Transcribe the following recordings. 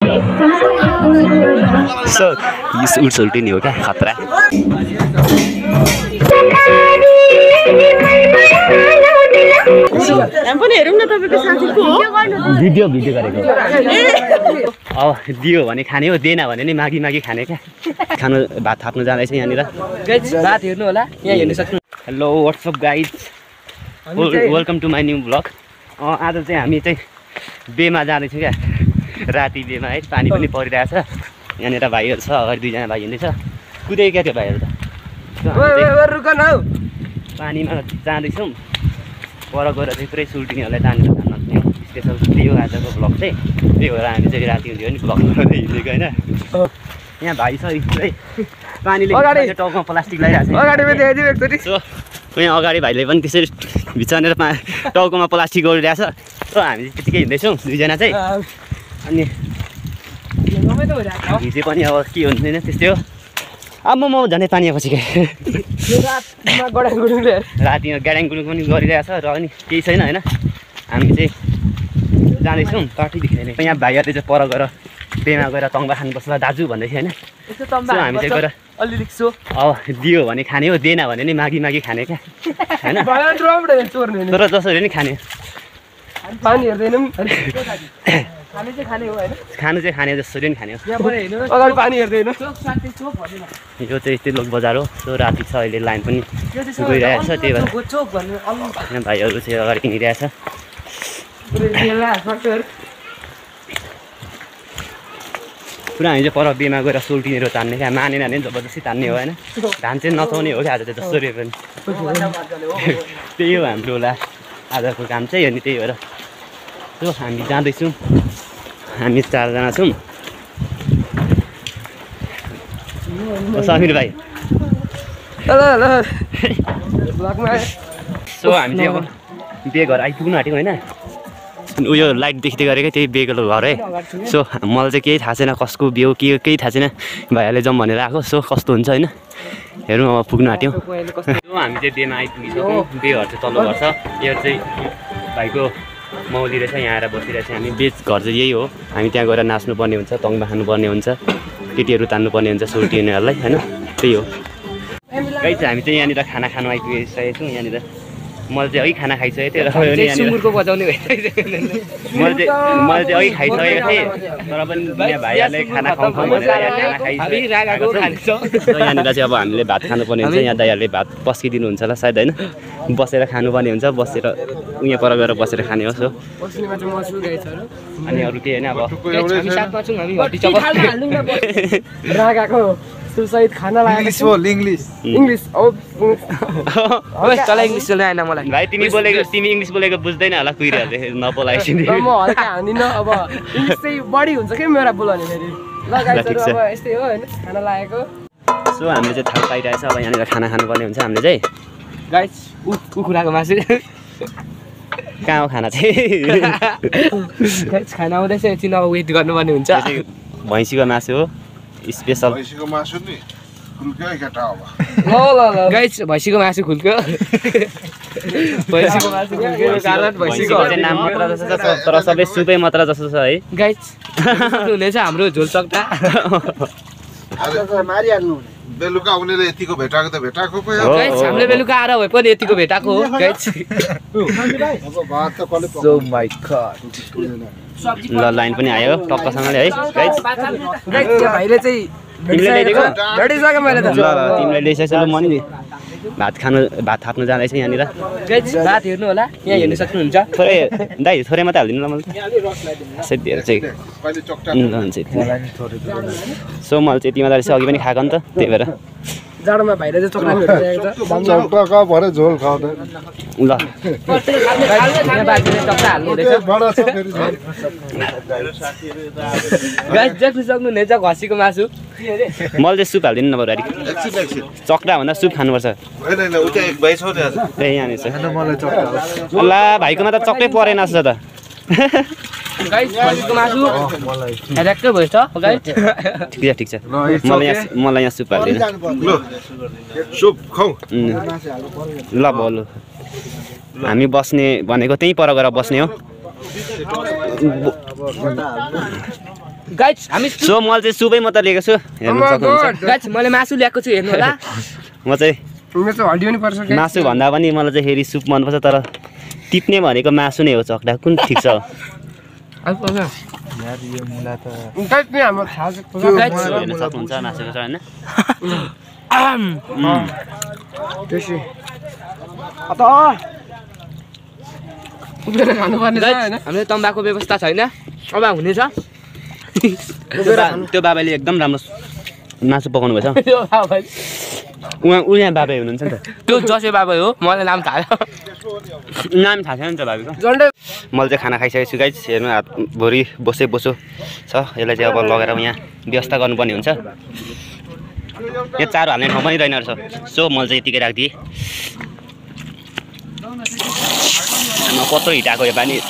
So यो उल्टी नि हो क्या खतरा भिडियो गरेको अब दियो भने खाने हो दिएन भने नि मागी खाने क्या खानु भात थाप्नु जाँदैछ यहाँनिर भात हेर्नु होला यहाँ हेर्न सक्नु hello what's up guys welcome to my new blog आज चाहिँ हामी चाहिँ बेमा जाँदैछौँ क्या राति बेमा है पानी पनि परिरहेछ यहाँनिर भाइहरू छ अगाडि दुईजना भाइ हिँड्दैछ कुदेको क्या त्यो भाइहरू त पानीमा जाँदैछौँ पर गएर चाहिँ पुरै सुल्टिनेहरूलाई तानेर खान स्पेसल त्यही हो आजको ब्लग चाहिँ त्यही भएर हामी चाहिँ राति हुन्थ्यो नि ब्लग गर्दै हिँडेको होइन यहाँ भाइ छ पुरै पानीले टाउकोमा प्लास्टिक लगाइरहेको छ यहाँ अगाडि भाइले पनि त्यसरी भिचानेर टाउकोमा प्लास्टिक गरिरहेछ सो हामी त्यतिकै हिँड्दैछौँ दुईजना चाहिँ अनि हिजो पनि अब के हुँदैन त्यस्तै हो अब म झन् पानी पछि रातिमा गाडाङ गुडुङ पनि गरिरहेछ र अनि केही छैन होइन हामी चाहिँ जाँदैछौँ तटीदेखि यहाँ भाइहरूले चाहिँ पर गएर बेमा गएर तङ्बा खानुपर्छ दाजु भन्दै थियो होइन हामी चाहिँ गएर अलिअलि सो अब दियो भने खाने हो दिएन भने नि मागी खाने क्या होइन तर जसरी नि खाने पानी हेर्दैनौँ खानु चाहिँ खाने जसरी नि खाने हो अगाडि पानी हेर्दैन यो चाहिँ तिर्लोक बजार हो सो राति छ अहिले लाइन पनि गइरहेको छ त्यही भएर यहाँ भाइहरू चाहिँ अगाडि किनिरहेछ पुरा हामी चाहिँ पर बेमा गएर सोल्टिनेर तान्ने क्या मानेन भने जबरजस्ती तान्ने हो होइन धान चाहिँ नचाउने हो क्या आज चाहिँ जसरी पनि त्यही हो हाम्रो होला आजको काम चाहिँ अनि त्यही भएर सो हामी जाँदैछौँ हामी 4 जना छौँ समीर भाइ सो हामी चाहिँ अब बे घर आइपुग्नु आँटेको होइन उयो लाइट देख्दै गरेकै त्यही बेगलो घर है सो मलाई चाहिँ केही थाहा छैन कसको बिउ के केही थाहा छैन भाइहरूले जाउँ भनेर आएको सो कस्तो हुन्छ होइन हेरौँ अब पुग्नु आँट्यौँ हामी चाहिँ बेमा आइपुगिसक्यौँ बेहरू चाहिँ तल्लो घर छ यो चाहिँ भाइको मौली रहेछ यहाँ आएर बसिरहेछ हामी बेच घर चाहिँ यही हो हामी त्यहाँ गएर नाच्नुपर्ने हुन्छ तङ्बा खानुपर्ने हुन्छ केटीहरू तान्नुपर्ने हुन्छ सोल्टिनेहरूलाई होइन त्यही हो गाइस हामी चाहिँ यहाँनिर खाना खानु आइपुगिसकेको छौँ यहाँनिर मैले चाहिँ अघि खाना खाइसकेको थिएँ सुँगुरको बजाउने मैले चाहिँ अघि खाइसकेको थिएँ तर पनि यहाँ भाइहरूले खाना खाउँ भनेर खाना खाइसकेको यहाँनिर चाहिँ अब हामीले भात खानुपर्ने हुन्छ यहाँ दाइहरूले भात पस्किदिनु हुन्छ होला सायद होइन बसेर खानुपर्ने हुन्छ बसेर उहाँ पर गएर बसेर खाने हो सो अनि अरू केही होइन अब सुसाइड खाना लाग्यो इङ्ग्लिस चलाएन मलाई भाइ तिमी इङ्ग्लिस बोलेको बुझ्दैन होला कुहिरहले नबोलाइसिन म हल्का हान्दिनँ अब इङ्ग्लिस चाहिँ बढी हुन्छ कि मेरो बोलाउने फेरि लगाइसकेर अब यस्तै हो होइन खाना लागेको सो हामीले चाहिँ थाल पाइरहेछ अब यहाँनिर खाना खानुपर्ने हुन्छ हामीले चाहिँ गाइस कुखुराको मासु कहाँ हो खाना चाहिँ खाना आउँदैछ एकछिन अब वेट गर्नुपर्ने हुन्छ भैँसीको मासु हो स्पेसल भैँसीको मासु नि खुल्क्यो केटा अब ल गाइस भैँसीको मासु खुल्क्यो भैँसीको मासु खुल्क्यो कारण भैँसीको नाम मात्र जस्तो छ तर सबै सुपै मात्र जस्तो छ है गाइस हुनेछ हाम्रो झोल चक्टा मारिहाल्नु बेलुका उनीले यतिको भेटाएको त भेटाएको पो गाइस हामीले बेलुका आएर भए पनि यतिको भेटाएको हो गाइस सो माय गॉड ल लाइन पनि आयो टक्कसँगले है गाइस भाइले चाहिँ भेटिसक्यो मैले त ल तिमीले ल्याइसकेछ ल म नि भात थाप्नु जाँदैछ यहाँनिर भात हेर्नु होला यहाँ हेर्न सक्नुहुन्छ थोरै दाइ थोरै मात्रै हालिदिनु ल मैले चाहिँ सो मैले चाहिँ तिमीलाई रहेछ अघि पनि खाएको नि त त्यही भएर जाडोमा भाइले चाहिँ चक्रा चक्का भरे झोल खाउँदै ल घसीको मासु मैले चाहिँ सुप हालिदिनु न बरु चक्रा भन्दा सुप खानुपर्छ ल भाइकोमा त चक्रै परेन जस्तो त घसीको मासु ठ्याक्कै भयो त ठिक छ मलाई यहाँ सुप हालिदिनु ल बोलु हामी बस्ने भनेको त्यहीँ पर गएर बस्ने हो गाइस हामी सो मैले चाहिँ सुपै मात्र लिएको छु हेर्नु सक्नुहुन्छ गाइस मैले मासु ल्याएको छु हेर्नु होला म चाहिँ मेरो चाहिँ हड्डी पनि पर्छ मासु भन्दा पनि मलाई चाहिँ फेरि सुप मनपर्छ तर टिप्ने भनेको मासु नै हो चक्डा कुन ठिक छ यार यो मुला त गाइस नि हाम्रो थाहा छ हेर्न सक्नुहुन्छ मासुको छ होइन त्यसै अत उभिएर खानुपर्ने छ हैन हामीले तम्बाकु व्यवस्था छैन अब हुनेछ त्यो बाबाले एकदम राम्रो मासु पकाउनु भएछ उहाँ बाबा हुनुहुन्छ नि त त्यो जसे बाबा हो मलाई नाम थाहा नाम थाहा छैन नि त बाबाको झन्डै मैले चाहिँ खाना खाइसकेको छु गाइस हेर्नु हात भुँडी बोसो छ यसलाई चाहिँ अब लगेर यहाँ व्यवस्था गर्नुपर्ने हुन्छ यहाँ चारो हाल्ने ठाउँ पनि रहेन रहेछ सो मैले चाहिँ यतिकै राखिदिएँ कत्रो हिट आएको यो पानी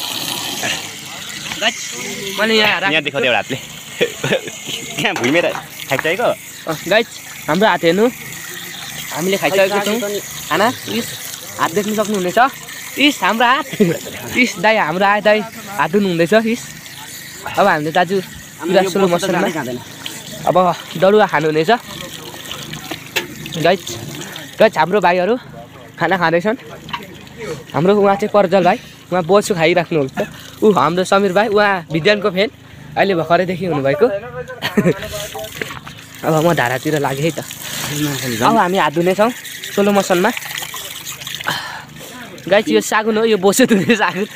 मैले यहाँ देखाउँदै एउटा हातले त्यहाँ भुइँमेर खाइसकेको गाइस हाम्रो हात हेर्नु हामीले खाइसकेको छौँ खाना इस हात देख्न सक्नुहुनेछ इस हाम्रो हात इस दाइ हाम्रो आयो दाइ हात धुनु हुँदैछ इस अब हामीले दाजु पुरा स्लो मोसनमा अब दरुवा खानुहुनेछ गाइस हाम्रो भाइहरू खाना खाँदैछन् हाम्रो उहाँ चाहिँ पर्जल भाइ उहाँ बोसु खाइराख्नुहुन्छ ऊ हाम्रो समीर भाइ उहाँ विज्ञानको फेन अहिले भर्खरैदेखि हुनुभएको अब म धारातिर लागेँ है त अब हामी हात धुनेछौँ स्लो मोसनमा गाइस यो सागुन हो यो बोसो धुने सागुन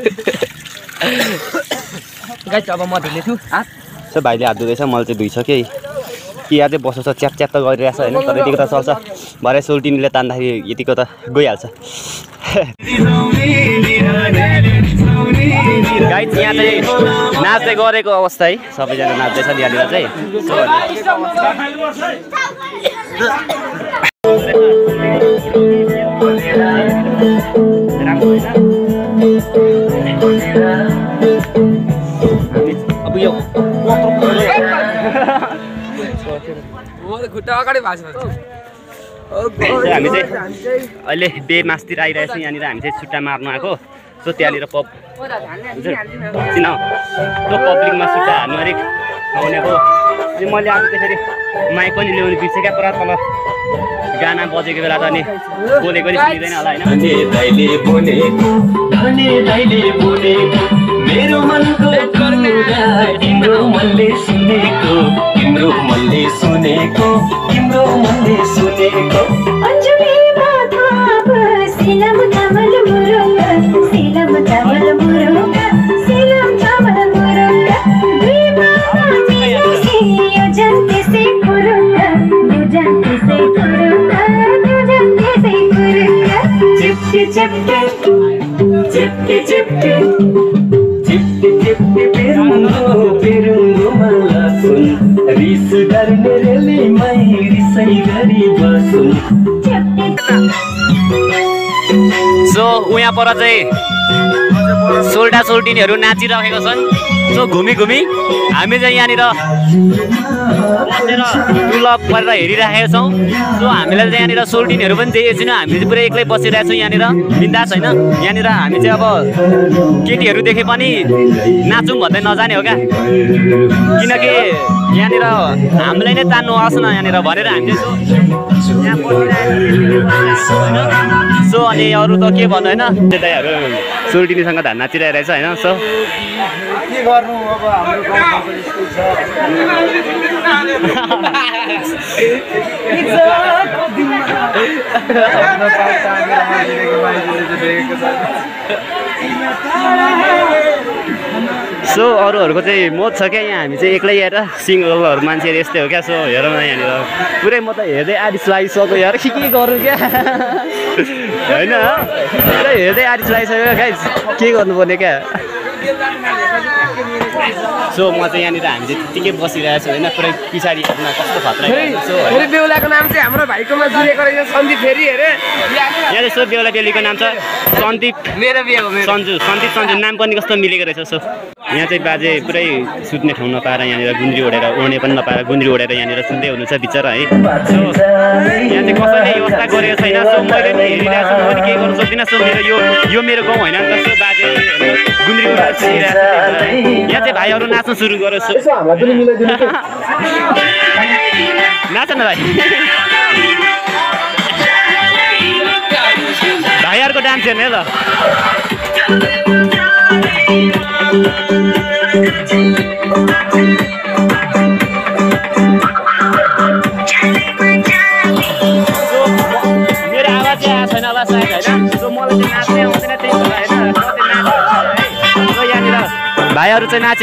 गाइस अब म धुनेछु हात सो भाइले हात धुँदैछ मैले चाहिँ धुइसकेँ कि यहाँ चाहिँ बस्छ च्याप च्याप त गरिरहेछ होइन तर यतिको त चल्छ भरे सोल्टिनीले तान्दाखेरि यतिको त गइहाल्छ गाइस यहाँ चाहिँ नाच्दै गरेको अवस्था है सबैजना नाच्दैछ यहाँनिर चाहिँ अब यो खुट्टा अगाडि भएको छ हामी चाहिँ अहिले बे मासतिर आइरहेछौँ यहाँनिर हामी चाहिँ छुट्टा मार्नु आएको सो त्यहाँनिर त्यो पब्लिकमा छुट्टा हाल्नु अरे आउनेको अनि मैले आज त्यसरी माइक पनि ल्याउनु बिर्सेँ क्या पुरा तल गाना बजेको बेला त अनि बोलेको नि सुनिँदैन होला होइन मेरो मनको कुरा तिम्रो मनले सुनेको तिम्रो मनले सुनेको तिम्रो मनले सुनेको अन्जुलीमा थाप सिलम चामल मुरुङ्गा सिलम चामल मुरुङ्गा सिलम चामल मुरुङ्गा दुई बाबा मिलेसी यो जन्ते से कुरुङ्गा यो जन्ते से कुरुङ्गा यो जन्ते से कुरुङ्गा चिप्के चिप्के चिप्के चिप्के चिप्के चिप्के पेरुङ्गो मला सुन रिस गर्ने रेली मै रिसै गरी बसुन सो उहाँ पर चाहिँ सोल्टा सोल्टिनीहरू नाचिरहेको छन् सो घुमी घुमी हामी चाहिँ यहाँनिर टुलअप गरेर हेरिरहेका छौँ सो हामीलाई चाहिँ यहाँनिर सोल्टिनीहरू पनि देखेको छैन हामी चाहिँ पुरै एक्लै बसिरहेको छौँ यहाँनिर बिन्दास होइन यहाँनिर हामी चाहिँ अब केटीहरू देखे पनि नाचौँ भन्दै नजाने हो क्या किनकि यहाँनिर हामीलाई नै तान्नु आओस् न यहाँनिर भनेर हामी चाहिँ यहाँ सो अनि अरू त के भन्नु होइन दाइहरू सोल्टिनीसँग धान नाचिरहेको रहेछ होइन सो के गर्नु अब हाम्रो गाउँमा त सो अरूहरूको चाहिँ मोज छ क्या यहाँ हामी चाहिँ एक्लै हेर सिङ्गलहरू मान्छेहरू यस्तै हो क्या सो हेरौँ न यहाँनिर पुरै म त हेर्दै आरिस लागिसक्यो यार के गरौँ क्या होइन पुरै हेर्दै आरिस लागिसक्यो गाइस के गर्नुपर्ने क्या सो म चाहिँ यहाँनिर हामी चाहिँ त्यतिकै बसिरहेको छु होइन पुरै पछाडि कस्तो खतरा सो फेरि बेहुलाको नाम चाहिँ हाम्रो भाइकोमा जुरेको रहेछ सन्दीप फेरि हेरे यहाँ चाहिँ बेहुला बेहुलीको नाम छ सन्दीप मेरो बिहे हो सन्जु नाम पनि कस्तो मिलेको रहेछ सो यहाँ चाहिँ बाजे पुरै सुत्ने ठाउँ नपाएर यहाँनिर गुन्द्री ओढेर ओढ्ने पनि नपाएर गुन्द्री ओढेर यहाँनिर सुन्दै हुनुहुन्छ बिचरा है। सो यहाँ चाहिँ कसैले व्यवस्था गरेको छैन। सो मैले पनि हेरिरहेको छु, म पनि केही गर्नु सक्दिनँ। सो यो मेरो गाउँ होइन नि त। सो बाजे गुन्द्री ओढेर सुनिरहेको छ। यहाँ चाहिँ भाइहरू नाच्न सुरु गर्यो। सो नाच न भाइ, भाइहरूको डान्स हेर्ने ल। मेरो आवाज चाहिँ आएको छैन होला सायद होइन। सो मलाई चाहिँ नाच्नै आउँदैन, त्यही भएर होइन सो यहाँनिर भाइहरू चाहिँ नाचे।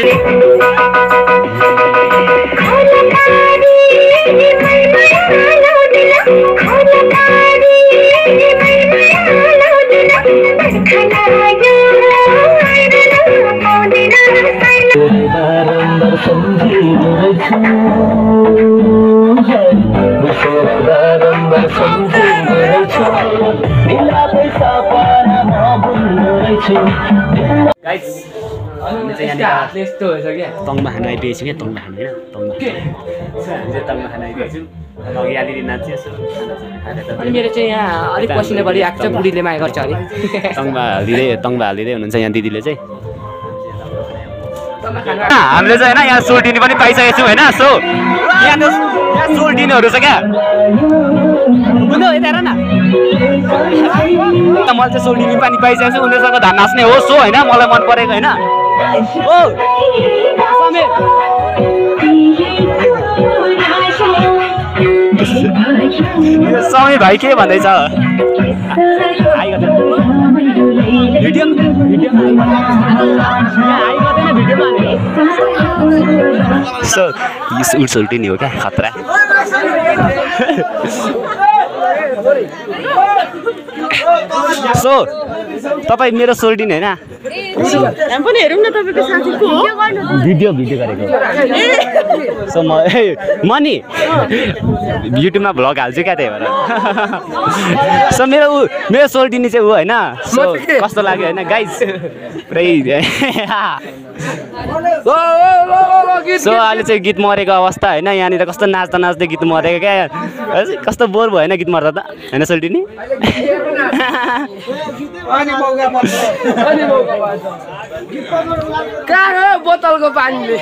तङमा खानु आइपुगेछु क्या, तङमा खानु होइन तङमा तङमा खानु आइपुगेछु। अघि अलिअलि नाच्छु। अनि मेरो चाहिँ यहाँ अलिक पसिना बढी आएको छ, बुढीले माया गर्छ अरे। तङमा हालिदिँदै हुनुहुन्छ यहाँ दिदीले चाहिँ। हामीले चाहिँ होइन यहाँ सोल्टिनी पनि पाइसकेको छौँ होइन। सो यहाँ सोल्टिनीहरू छ क्या, यता हेर न। मैले चाहिँ सोल्टिनी पनि पाइसकेको छु, उनीहरूसँग धान नाच्ने हो। सो होइन मलाई मन परेको होइन। ओ समय भाइ के भन्दैछ? सो सोल्टिनी हो क्या, खतरा। सो तपाईँ मेरो सोल्टिनी होइन? पनि हेरौँ न तपाईँको साथीको भिडियो गरेको। सो म नि युट्युबमा भ्लग हाल्छु क्या, त्यही भएर। सो मेरो सोल्टिनी चाहिँ ऊ होइन। सो कस्तो लाग्यो होइन गाइज पुरै। सो अहिले चाहिँ गीत मरेको अवस्था होइन। यहाँनिर कस्तो नाच्दा नाच्दै गीत मरेको क्या, कस्तो बोर भयो होइन गीत मर्दा त होइन सोल्टिनी? कहाँ हो बोतलको पानीले?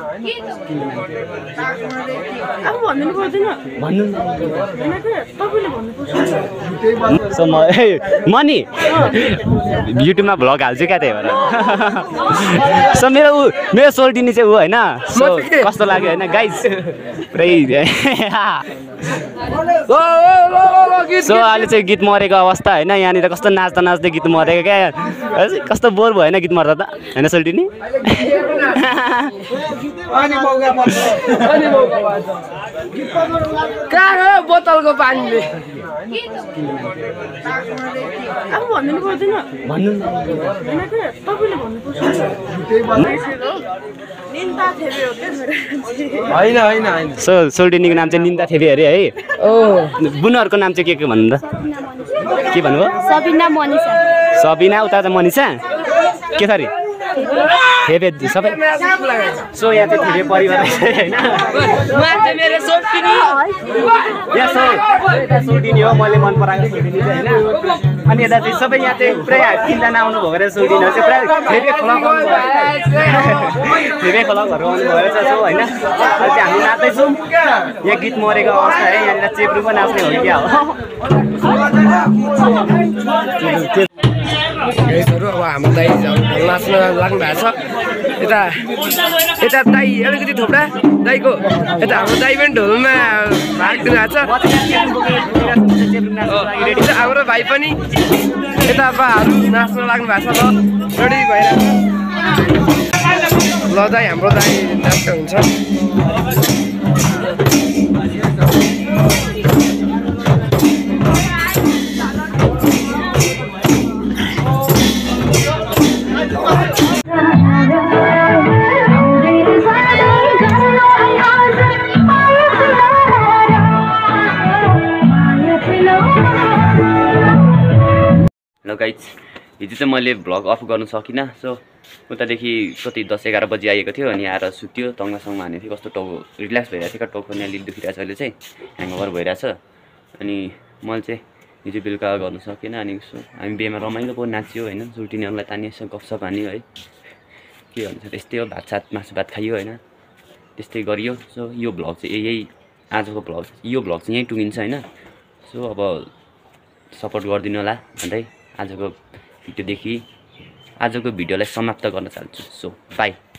अब भन्नु पर्दैन, तपाईँले भन्नुपर्छ। सो म नि युट्युबमा भ्लग हाल्छु क्या, त्यही भएर। सो मेरो सोल्टिनी चाहिँ ऊ होइन। सो कस्तो लाग्यो होइन गाइज पुरै। सो अहिले चाहिँ गीत मरेको अवस्था होइन। यहाँनिर कस्तो नाच्दा नाच्दै गीत मरेको क्या, कस्तो बोर भयो होइन गीत मर्दा त होइन सोल्टिनी? कहाँ हो बोतलको पानीले? अब भन्नु पर्दैन, तपाईँले भन्नुपर्छ। होइन। सो सोल्टिनीको नाम चाहिँ निन्दा थेबे अरे है। बुनुहरूको नाम चाहिँ के भन्नु त? के भन्नुभयो? सबिना मनिषा। सबिना, उता चाहिँ मनिषा के थरी थेबे सबै। सो यहाँ चाहिँ थेबे परिवार होइन। सोल्टिनी हो, मैले मन पराएको सोल्टिनी चाहिँ होइन। अनि यता चाहिँ सबै यहाँ चाहिँ पुरै 3जना आउनुभएको रहेछ। सोल्टिनीहरू चाहिँ पुरा थेबे खलकहरू आउनुभयो रहेछ। सो होइन अहिले चाहिँ हामी नाच्दैछौँ। यहाँ गीत मरेको अवस्था है। यहाँनिर चेप्रो पनि नाच्ने हो क्या हो। गाइसहरू अब हाम्रो दाइ नाच्न लाग्नु भएको छ। यता दाइ अलिकति थोप्रा दाइको यता हाम्रो दाइ पनि ढोलमा भाग दिनु भएको छ। हाम्रो भाइ पनि यता बाहरू नाच्न लाग्नु भएको छ। रेडी भइरहेको ल दाइ, हाम्रो दाइ नाच्न हुन्छ। ल गाइज हिजो चाहिँ मैले भ्लग अफ गर्नु सकिनँ। सो उतादेखि कति 10-11 बजी आएको थियो अनि आएर सुत्यो, तङ्गासङ्गमा हानेको थियो, कस्तो टाउको रिल्याक्स भइरहेको थियो, टाउको पनि अलिअलि दुखिरहेको छ अहिले चाहिँ, ह्याङओभर भइरहेछ। अनि मैले चाहिँ हिजो बेलुका गर्नु सकिनँ। अनि हामी बिहेमा रमाइलो पो नाच्यो होइन, जुल्टिनेहरूलाई तानियो, यसो गफसफ हान्यो है, के भन्छ त्यस्तै हो, भात मासु भात खाइयो होइन, त्यस्तै गरियो। सो यो भ्लग चाहिँ यही आजको भ्लग, यो भ्लग चाहिँ यहीँ टुङ्गिन्छ होइन। सो अब सपोर्ट गरिदिनु होला भन्दै आजको भिडियोलाई समाप्त गर्न चाहन्छु। So by.